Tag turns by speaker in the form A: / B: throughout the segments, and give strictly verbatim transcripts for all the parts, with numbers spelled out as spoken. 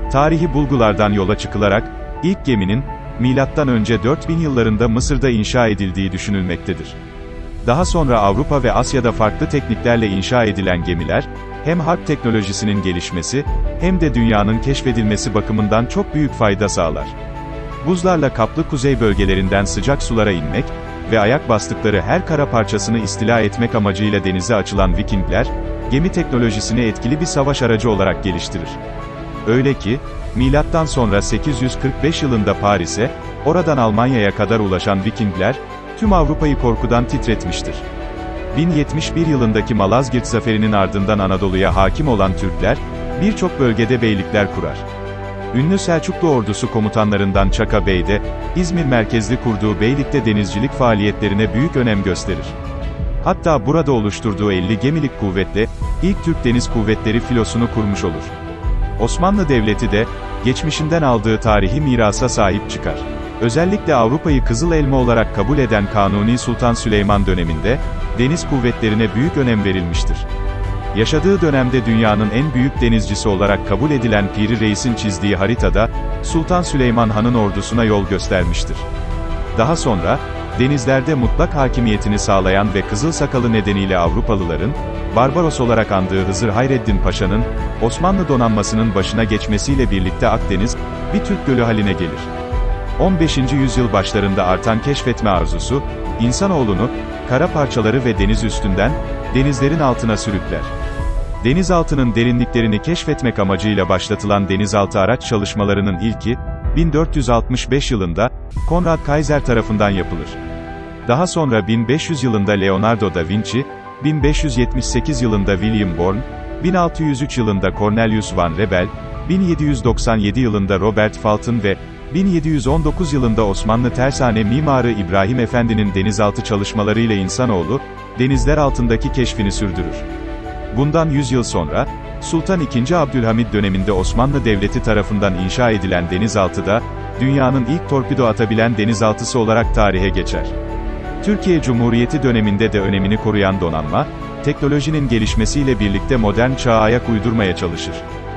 A: Tarihi bulgulardan yola çıkılarak, ilk geminin, milattan önce dört bin yıllarında Mısır'da inşa edildiği düşünülmektedir. Daha sonra Avrupa ve Asya'da farklı tekniklerle inşa edilen gemiler, hem harp teknolojisinin gelişmesi, hem de dünyanın keşfedilmesi bakımından çok büyük fayda sağlar. Buzlarla kaplı kuzey bölgelerinden sıcak sulara inmek ve ayak bastıkları her kara parçasını istila etmek amacıyla denize açılan Vikingler, gemi teknolojisini etkili bir savaş aracı olarak geliştirir. Öyle ki, milattan sonra sekiz yüz kırk beş yılında Paris'e, oradan Almanya'ya kadar ulaşan Vikingler, tüm Avrupa'yı korkudan titretmiştir. bin yetmiş bir yılındaki Malazgirt zaferinin ardından Anadolu'ya hakim olan Türkler, birçok bölgede beylikler kurar. Ünlü Selçuklu ordusu komutanlarından Çaka Bey de, İzmir merkezli kurduğu beylikte denizcilik faaliyetlerine büyük önem gösterir. Hatta burada oluşturduğu elli gemilik kuvvetle, ilk Türk Deniz Kuvvetleri filosunu kurmuş olur. Osmanlı Devleti de, geçmişinden aldığı tarihi mirasa sahip çıkar. Özellikle Avrupa'yı Kızıl Elma olarak kabul eden Kanuni Sultan Süleyman döneminde, deniz kuvvetlerine büyük önem verilmiştir. Yaşadığı dönemde dünyanın en büyük denizcisi olarak kabul edilen Piri Reis'in çizdiği haritada, Sultan Süleyman Han'ın ordusuna yol göstermiştir. Daha sonra, denizlerde mutlak hakimiyetini sağlayan ve Kızıl Sakalı nedeniyle Avrupalıların, Barbaros olarak andığı Hızır Hayreddin Paşa'nın, Osmanlı donanmasının başına geçmesiyle birlikte Akdeniz, bir Türk gölü haline gelir. on beşinci yüzyıl başlarında artan keşfetme arzusu, insanoğlunu, kara parçaları ve deniz üstünden, denizlerin altına sürükler. Denizaltının derinliklerini keşfetmek amacıyla başlatılan denizaltı araç çalışmalarının ilki, bin dört yüz altmış beş yılında, Konrad Kaiser tarafından yapılır. Daha sonra bin beş yüz yılında Leonardo da Vinci, bin beş yüz yetmiş sekiz yılında William Bourne, bin altı yüz üç yılında Cornelius van Rebel, bin yedi yüz doksan yedi yılında Robert Fulton ve bin yedi yüz on dokuz yılında Osmanlı tersane mimarı İbrahim Efendi'nin denizaltı çalışmalarıyla insanoğlu, denizler altındaki keşfini sürdürür. Bundan yüz yıl sonra, Sultan ikinci. Abdülhamid döneminde Osmanlı Devleti tarafından inşa edilen denizaltı da, dünyanın ilk torpido atabilen denizaltısı olarak tarihe geçer. Türkiye Cumhuriyeti döneminde de önemini koruyan donanma, teknolojinin gelişmesiyle birlikte modern çağa ayak uydurmaya çalışır.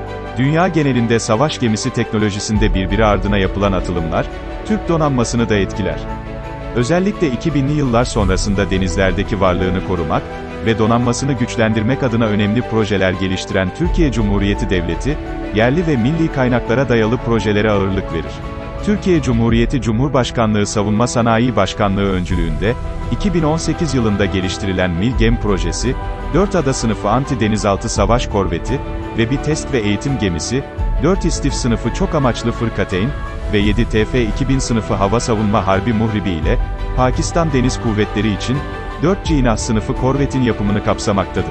A: Dünya genelinde savaş gemisi teknolojisinde birbiri ardına yapılan atılımlar, Türk donanmasını da etkiler. Özellikle iki binli yıllar sonrasında denizlerdeki varlığını korumak ve donanmasını güçlendirmek adına önemli projeler geliştiren Türkiye Cumhuriyeti Devleti, yerli ve milli kaynaklara dayalı projelere ağırlık verir. Türkiye Cumhuriyeti Cumhurbaşkanlığı Savunma Sanayi Başkanlığı öncülüğünde, iki bin on sekiz yılında geliştirilen Milgem projesi, dört ada sınıfı anti-denizaltı savaş korveti ve bir test ve eğitim gemisi, dört istif sınıfı çok amaçlı fırkateyn ve yedi T F iki bin sınıfı hava savunma harbi muhribi ile, Pakistan Deniz Kuvvetleri için, dört Cinah sınıfı korvetin yapımını kapsamaktadır.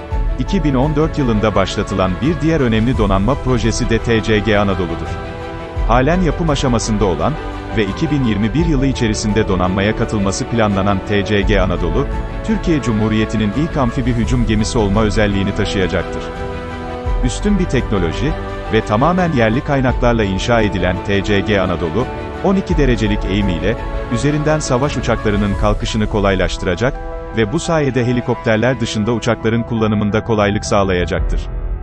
A: iki bin on dört yılında başlatılan bir diğer önemli donanma projesi de T C G Anadolu'dur. Halen yapım aşamasında olan ve iki bin yirmi bir yılı içerisinde donanmaya katılması planlanan T C G Anadolu, Türkiye Cumhuriyeti'nin ilk amfibi hücum gemisi olma özelliğini taşıyacaktır. Üstün bir teknoloji ve tamamen yerli kaynaklarla inşa edilen T C G Anadolu, on iki derecelik eğimiyle, üzerinden savaş uçaklarının kalkışını kolaylaştıracak ve bu sayede helikopterler dışında uçakların kullanımında kolaylık sağlayacaktır.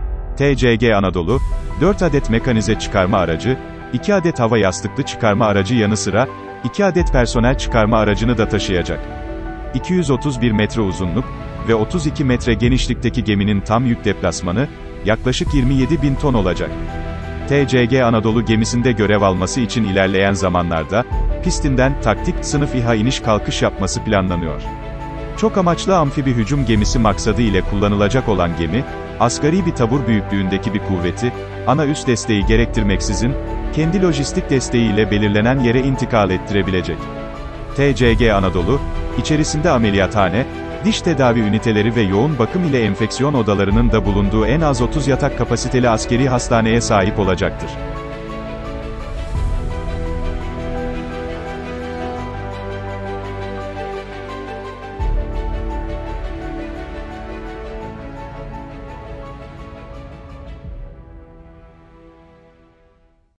A: T C G Anadolu, dört adet mekanize çıkarma aracı, iki adet hava yastıklı çıkarma aracı yanı sıra, iki adet personel çıkarma aracını da taşıyacak. iki yüz otuz bir metre uzunluk ve otuz iki metre genişlikteki geminin tam yük deplasmanı, yaklaşık yirmi yedi bin ton olacak. T C G Anadolu gemisinde görev alması için ilerleyen zamanlarda, pistinden taktik sınıf İHA iniş kalkış yapması planlanıyor. Çok amaçlı amfibi hücum gemisi maksadı ile kullanılacak olan gemi, asgari bir tabur büyüklüğündeki bir kuvveti, ana üs desteği gerektirmeksizin, kendi lojistik desteğiyle belirlenen yere intikal ettirebilecek. T C G Anadolu, içerisinde ameliyathane, diş tedavi üniteleri ve yoğun bakım ile enfeksiyon odalarının da bulunduğu en az otuz yatak kapasiteli askeri hastaneye sahip olacaktır.